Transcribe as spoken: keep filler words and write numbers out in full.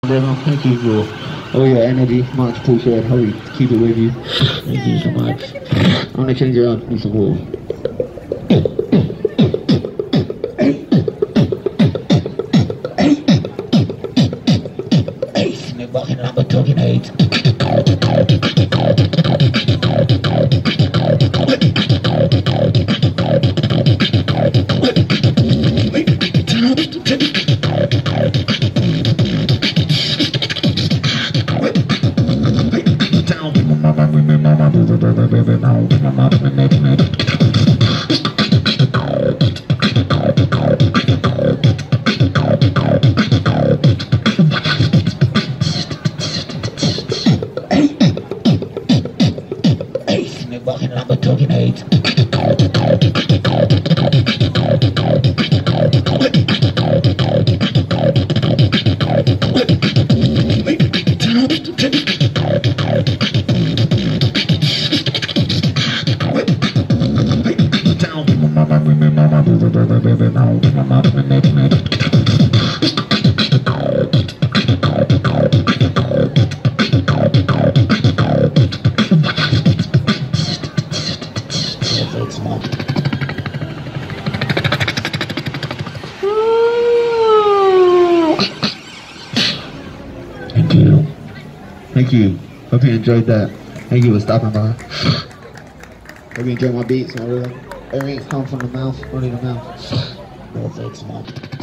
Thank you for all your energy, much appreciated. Hope you keep it with you. Thank you so much. I'm gonna change it up, need some water. Walking around with talking aids. Walking around with talking aids. Thank you. Thank you. Hope you enjoyed that. Thank you for stopping by. Hope you enjoyed my beats. My rhythm. Everything's coming from the mouth, only the mouth. No, thanks, man.